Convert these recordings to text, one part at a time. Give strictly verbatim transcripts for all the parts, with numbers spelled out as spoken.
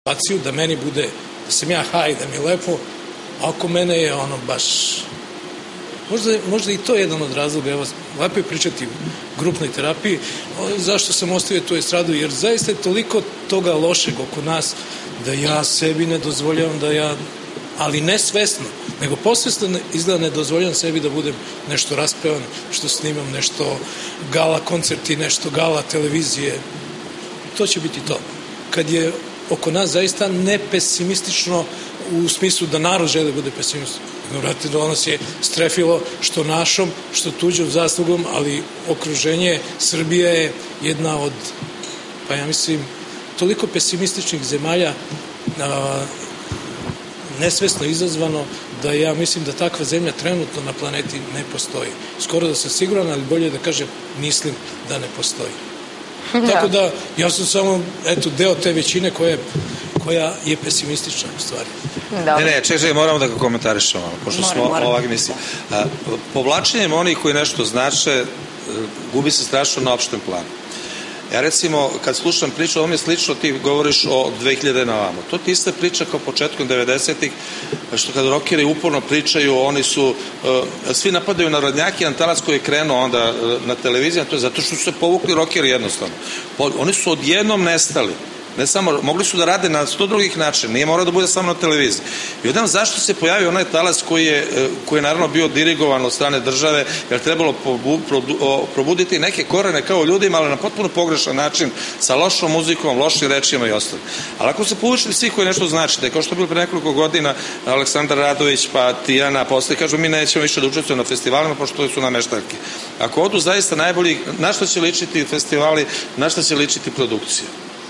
situaciju da meni bude, da sam ja haj, da mi je lepo, a oko mene je ono baš... Možda, možda i to je jedan od razloga, evo, lepo je pričati u grupnoj terapiji, zašto sam ostavio tu estradu, jer zaista je toliko toga lošeg oko nas, da ja sebi ne dozvoljavam da ja, ali ne svesno, nego posvesno izgleda ne dozvoljavam sebi da budem nešto raspevan, što snimam nešto gala koncerti, nešto gala televizije, to će biti to. Kad je oko nas zaista nepesimistično u smislu da narod žele da bude pesimistično. Vratite da nas je strefilo što našom, što tuđom zaslugom, ali okruženje Srbije je jedna od, pa ja mislim, toliko pesimističnih zemalja a, nesvesno izazvano da ja mislim da takva zemlja trenutno na planeti ne postoji. Skoro da sam siguran, ali bolje da kažem mislim da ne postoji. Da. Tako da ja sam samo eto, deo te većine koja, koja je pesimistična u stvari. Dobre. Ne, ne, čekaj, moramo da ga komentarišemo malo, pošto moram, smo moram. ovak misli. A, povlačenjem onih koji nešto znače, gubi se strašno na opštem planu. Ja recimo, kad slušam priču, ovo mi je slično, ti govoriš o dve hiljade na ovamo. To ti ista priča kao početkom devedesetih, što kad rokeri uporno pričaju, oni su, uh, svi napadaju na Radnjaki, Antalac koji je krenuo onda uh, na televiziji, to je zato što su se povukli rokeri jednostavno. Po, oni su odjednom nestali. Ne samo, mogli su da rade na sto drugih načina, nije morao da bude samo na televiziji. I odam zašto se pojavio onaj talac koji je, koji je naravno bio dirigovan od strane države, jer trebalo probuditi neke korene kao ljudima, ali na potpuno pogrešan način, sa lošom muzikom, lošim rečima i ostalo. Ali ako se povučili svi koji nešto značite, kao što je bilo pre nekoliko godina Aleksandar Radović, pa Tijana, posle kažu mi nećemo više da učestvujemo na festivalima, pošto su nameštaljke. Ako odu zaista najbolji, na što će ličiti festivali, na što će ličiti produkcija?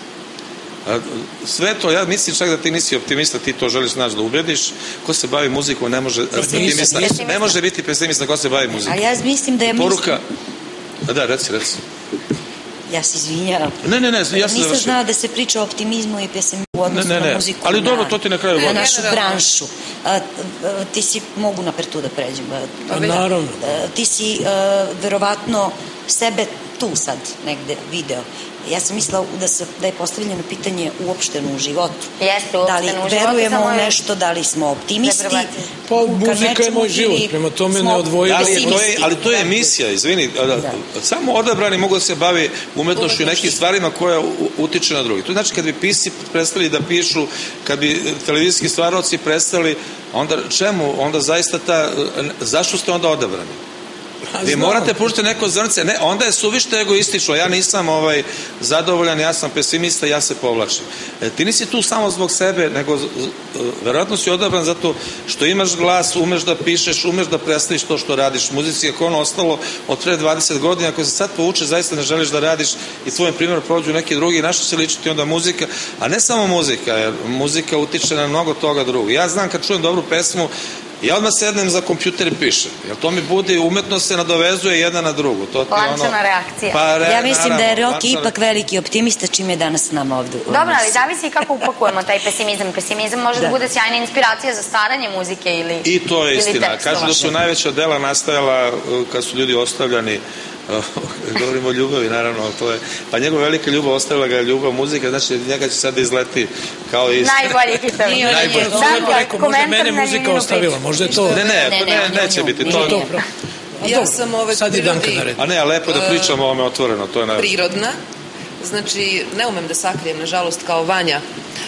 Sve to, ja mislim čak da ti nisi optimista, ti to želiš znaš da ubediš. Ko se bavi muzikom ne može optimista, ne može biti pesimista ko se bavi muzikom. A ja mislim da je poruka... Da, reci, reci. Ja se izvinjavam. Ne, ne, ne, ja sam Nisam znala da se priča o optimizmu i pesimizmu u odnosu ne, ne, ne. na muziku. Ali dobro, to ti na kraju na našu branšu. A, a, ti si, mogu na pertu da pređem. A, naravno. A, ti si a, verovatno sebe tu sad negde video. Ja sam mislila da, se, da je postavljeno pitanje uopšteno u životu. Jeste, uopšteno u životu. Da li verujemo u nešto, da li smo optimisti? Pa muzika je moj život, prema tome ne odvojimo. Ali, ali to je emisija, izvini. Da. Samo odabrani mogu da se bavi umetnošću i nekim stvarima koja utiče na drugi. To znači kad bi pisci prestali da pišu, kad bi televizijski stvaroci prestali, onda čemu? Onda zaista ta... Zašto ste onda odabrani? Vi morate puštiti neko zrnce, ne, onda je suvište egoistično, ja nisam ovaj, zadovoljan, ja sam pesimista, ja se povlačim. E, ti nisi tu samo zbog sebe, nego verovatno si odabran zato što imaš glas, umeš da pišeš, umeš da predstaviš to što radiš. Muzici je ono ostalo od pre dvadeset godina, ako se sad povuče, zaista ne želiš da radiš i tvojim primjerom prođu neki drugi, na što će ličiti onda muzika, a ne samo muzika, jer muzika utiče na mnogo toga drugo. Ja znam kad čujem dobru pesmu, ja odmah sednem za kompjuter i pišem, jer to mi bude, umetnost se nadovezuje jedna na drugu. Lančana ono, reakcija. Pa, re, ja mislim naravno, da je Roki lančana... ipak veliki optimista čim je danas s nama ovde. Dobro, ali zavisi kako upakujemo taj pesimizam. Pesimizam može da, da bude sjajna inspiracija za stvaranje muzike ili i to je istina. Kažu da su najveća dela nastajala kad su ljudi ostavljani. Govorimo o ljubavi, naravno, to je, pa njegova velika ljubav ostavila ga je ljubav muzika, znači njega će sad izleti kao iz... Najbolji hitovi. Najbolji. Možda mene muzika ostavila, možda je to... Ne, ne, ne, ne neće biti to. Ja sam ove prirodi... A ne, a lepo da pričamo o ovome otvoreno, to je najbolji. Prirodna, znači ne umem da sakrijem, nažalost, kao Vanja.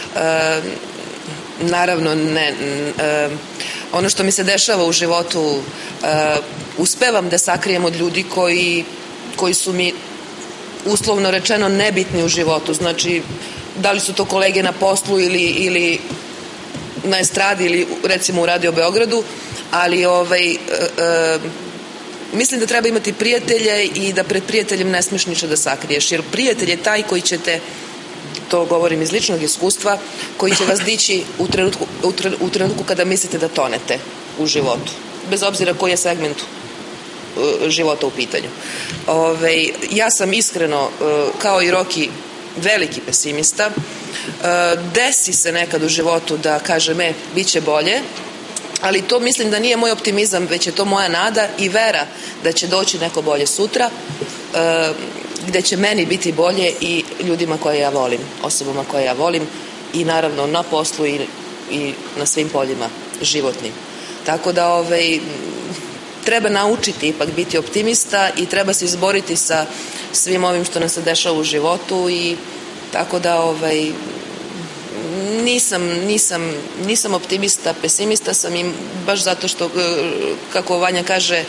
Naravno, ne... Ono što mi se dešava u životu uspevam da sakrijem od ljudi koji, koji su mi uslovno rečeno nebitni u životu. Znači, da li su to kolege na poslu ili, ili na estradi ili recimo u Radio Beogradu, ali ovaj, e, e, mislim da treba imati prijatelje i da pred prijateljem ne smiješ ništa da sakriješ, jer prijatelj je taj koji će te, to govorim iz ličnog iskustva, koji će vas dići u trenutku, u trenutku kada mislite da tonete u životu, bez obzira koji je segment života u pitanju. Ove, ja sam iskreno, kao i Roki, veliki pesimista. Desi se nekad u životu da kažem, e, bit će bolje, ali to mislim da nije moj optimizam, već je to moja nada i vera da će doći neko bolje sutra, gde će meni biti bolje i ljudima koje ja volim, osobama koje ja volim, i naravno na poslu i, i na svim poljima životnim. Tako da ovaj, treba naučiti ipak biti optimista i treba se izboriti sa svim ovim što nam se dešava u životu i tako da ovaj, nisam, nisam, nisam optimista, pesimista sam i baš zato što, kako Vanja kaže,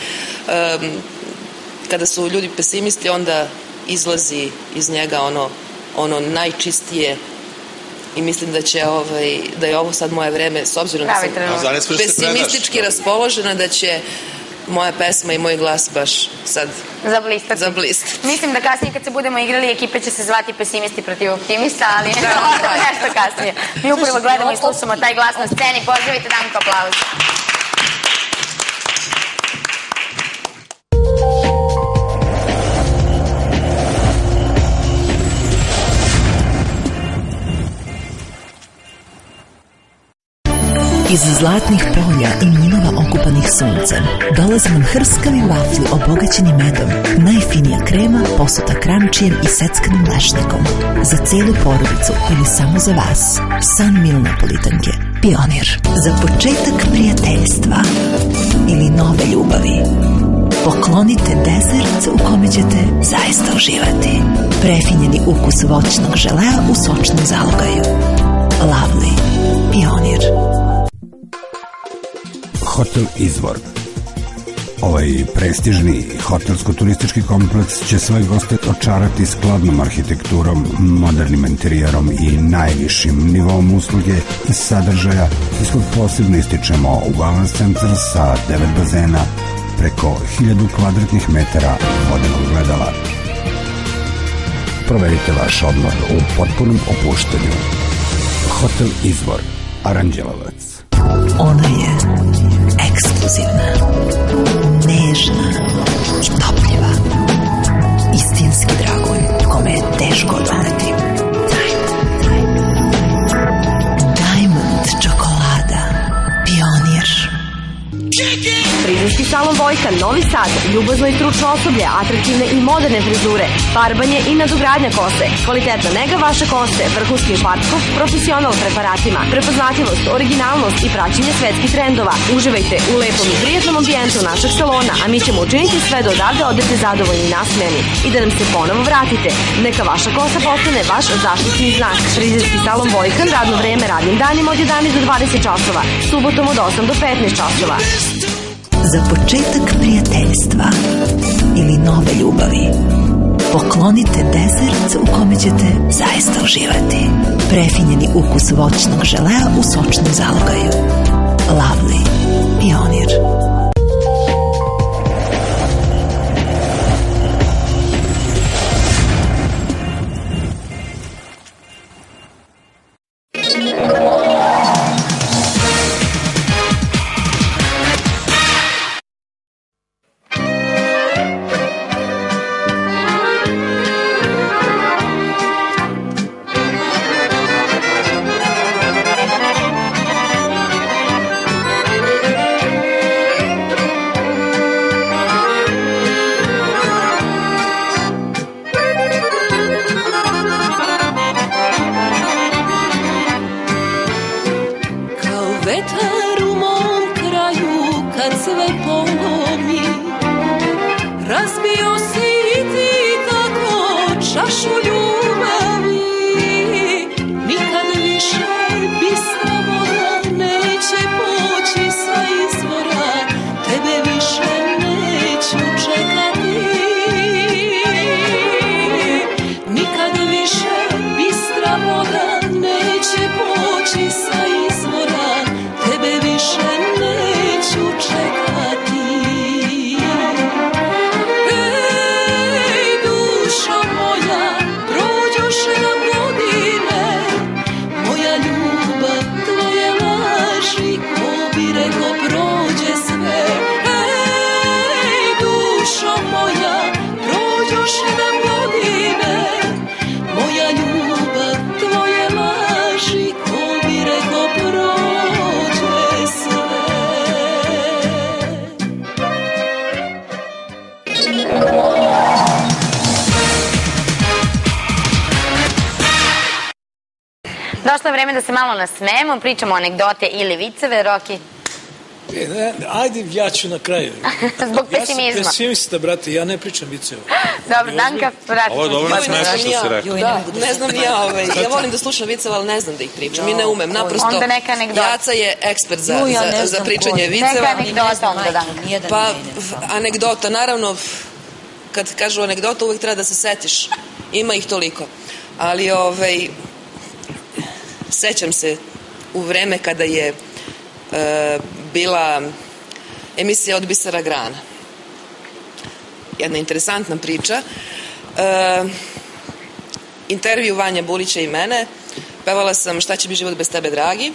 kada su ljudi pesimisti onda izlazi iz njega ono, ono najčistije i mislim da će ovaj, da je ovo sad moje vreme, s obzirom da sam pesimistički raspoložena, da će moja pesma i moj glas baš sad zablistati. zablistati. Mislim da kasnije kad se budemo igrali ekipe će se zvati pesimisti protiv optimista, ali nešto kasnije. Mi upravo gledamo i slušamo taj glas na sceni. Pozdravite Danku, aplauz. Iz zlatnih polja i mlinova okupanih suncem dolaze nam hrskavi vafli obogaćeni medom, najfinija krema posuta krančijem i seckanim lešnikom. Za celu porodicu ili samo za vas. San Mil Napolitanke, Pionir. Za početak prijateljstva ili nove ljubavi. Poklonite dezert u kome ćete zaista uživati. Prefinjeni ukus voćnog želea u sočnom zalogaju. Lovely, Pionir. Hotel Izvor. Ovaj prestižni hotelsko-turistički kompleks će svoje goste očarati skladnom arhitekturom, modernim interijerom i najvišim nivom usluge i sadržaja, iskog posebno ističemo wellness centar sa devet bazena, preko hiljadu kvadratnih metara vodenog gledala. Proverite vaš odmor u potpunom opuštanju. Hotel Izvor, Aranđelovac. Ona je ekskluzivna, nežna i topljiva. Istinski dragulj kome je teško odoleti. Diamond čokolada, Pionir. Frizerski salon Vojka, Novi Sad, ljubazno i stručno osoblje, atraktivne i moderne frizure, farbanje i nadogradnja kose, kvalitetna nega vaše kose, vrhunski švartkov, profesional preparatima, prepoznatljivost, originalnost i praćenje svetskih trendova. Uživajte u lepom i prijatnom ambijentu našeg salona, a mi ćemo učiniti sve da odavde odete zadovoljni i nasmejani i da nam se ponovo vratite. Neka vaša kosa postane vaš zaštitni znak. Frizerski salon Vojkan, radno vreme radnim danima od jedanaest do dvadeset časova, subotom od osam do petnaest časova. Za početak prijateljstva ili nove ljubavi. Poklonite dezert u kome ćete zaista uživati. Prefinjeni ukus voćnog želea u sočnom zalogaju. Lovely, Pionir. Sa izvora, tebe više neću čekati. došlo je vreme da se malo nasmejemo, pričamo anegdote ili viceve, Roki. E, ne, ajde, ja ću na kraju. Zbog pesimizma. Ja sam pesimista, brate, ja ne pričam viceva. Dobro, Danka, vratit Ovo je dobro na smešno što si rekao. Da, ne znam ni ja, ovaj, ja volim da slušam viceva, ali ne znam da ih pričam i ne umem, naprosto. Onda neka anegdota. Jaca je ekspert za, za, za pričanje viceva. Neka anegdota onda, Danka. Pa, anegdota, naravno, kad kažu anegdota, uvek treba da se setiš. Ima ih toliko. Ali, ovaj, sećam se u vreme kada je e, bila emisija Od bisera grana. Jedna interesantna priča. E, intervju Vanja Bulića i mene. Pevala sam Šta će bi život bez tebe, dragi.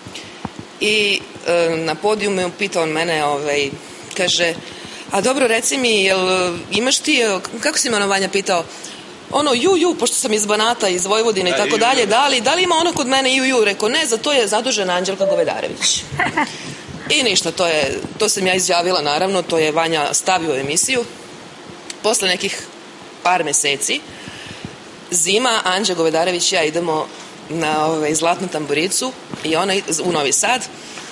I e, na podiju me upitao on mene, ovaj, kaže, a dobro, reci mi, jel imaš ti, kako si me ono Vanja pitao, ono ju ju, pošto sam iz Banata, iz Vojvodine i tako dalje, da li, da li ima ono kod mene ju ju? Rekao, ne, za to je zadužena Anđelka Govedarević. I ništa, to je, to sam ja izjavila, naravno, to je Vanja stavio u emisiju. Posle nekih par meseci, zima, Anđa Govedarević i ja idemo na ovaj, Zlatnu tamburicu i ona u Novi Sad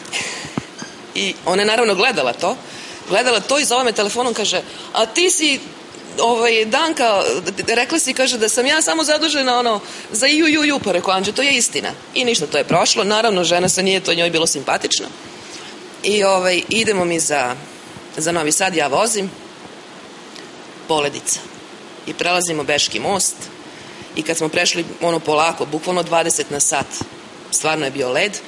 i ona je naravno gledala to, gledala to i zove me telefonom, kaže, a ti si ovaj, Danka, rekla si, kaže, da sam ja samo zadužena ono, za ju ju ju, pa rekao, Anđe, to je istina. I ništa, to je prošlo, naravno, žena sa nije to njoj bilo simpatično. I ovaj, idemo mi za, za Novi Sad, ja vozim, Poledica. I prelazimo Beški most i kad smo prešli ono polako, bukvalno dvadeset na sat, stvarno je bio led,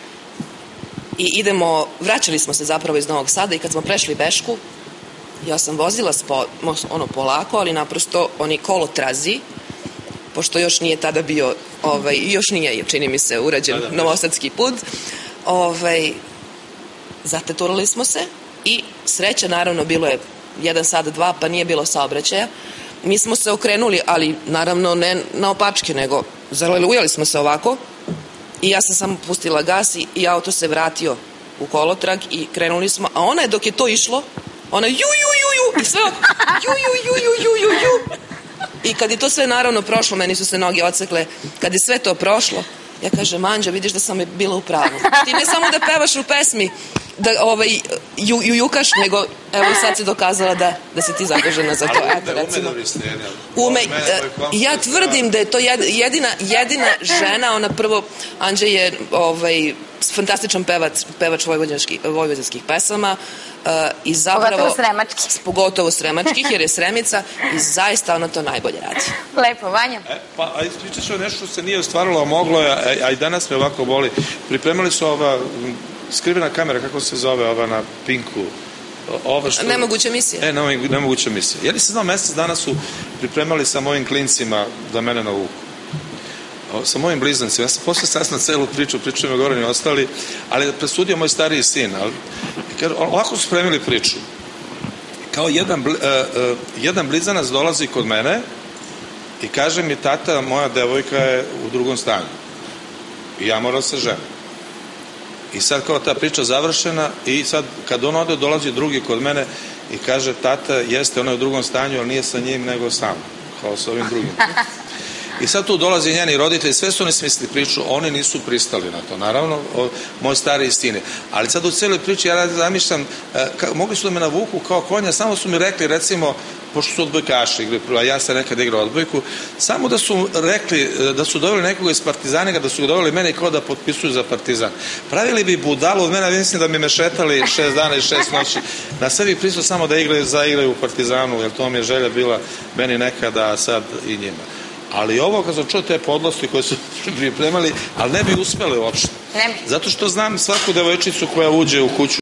i idemo, vraćali smo se zapravo iz Novog Sada i kad smo prešli Bešku, ja sam vozila spo, ono polako, ali naprosto oni kolotrazi, pošto još nije tada bio, ovaj, još nije, čini mi se, urađen novosadski put, ovaj, zateturali smo se i sreća, naravno, bilo je jedan sat, dva, pa nije bilo saobraćaja. Mi smo se okrenuli, ali naravno ne na opačke, nego zalelujali smo se ovako i ja sam samo pustila gas i, i auto se vratio u kolotrag i krenuli smo, a ona je dok je to išlo, ona ju ju ju ju i sve ju ju ju ju ju ju ju i kad je to sve naravno prošlo, meni su se noge odsekle, kad je sve to prošlo, ja kažem, Anđa, vidiš da sam bila u pravu. Ti ne samo da pevaš u pesmi, da ovaj, ju, ju, jukaš, nego evo sad si dokazala da, da si ti zadužena za to. Eto, recimo. Ume, ja tvrdim da je to jedina, jedina žena, ona prvo, Anđa je ovaj, fantastičan pevač, pevač vojvođanskih pesama uh, i zapravo... Pogotovo sremačkih. Pogotovo sremačkih, jer je sremica i zaista ona to najbolje radi. Lepo, Vanja. E, pa, a ispričat ću nešto što se nije ostvarilo, a moglo je, a, a i danas me ovako boli. Pripremili su ova skrivena kamera, kako se zove, ova na Pinku. Ova što... Nemoguća misija. E, nemoguća misija. Ja nisam znao, mesec dana su pripremali sa mojim klincima da mene navuku. Sa mojim bliznancima. Ja sam posle sasna celu priču, priču me Goran i ostali, ali presudio moj stariji sin. Ali, ovako su spremili priču. Kao jedan, uh, uh, jedan blizanac dolazi kod mene i kaže mi, tata, moja devojka je u drugom stanju. I ja moram se ženiti. I sad kao ta priča završena i sad kad on ode, dolazi drugi kod mene i kaže, tata, jeste, ona je u drugom stanju, ali nije sa njim, nego sa mnom. Kao sa ovim drugim. I sad tu dolazi njeni roditelji, sve su oni smislili priču, oni nisu pristali na to, naravno, o, moj stari istine. Ali sad u cijeloj priči ja zamišljam, e, ka, mogli su da me navuku kao konja, samo su mi rekli, recimo, pošto su odbojkaši igri, a ja sam nekada igrao odbojku, samo da su rekli, da su doveli nekoga iz Partizanika, da su ga doveli mene kao da potpisuju za Partizan. Pravili bi budalu od mene, mislim da mi mešetali šest dana i šest noći. Na sve bi pristao samo da igraju, zaigraju u Partizanu, jer to mi je želja bila meni nekada, a sad i njima. Ali ovo, kad sam čuo te podlosti koje su pripremali, ali ne bi uspeli uopšte. Zato što znam svaku devojčicu koja uđe u kuću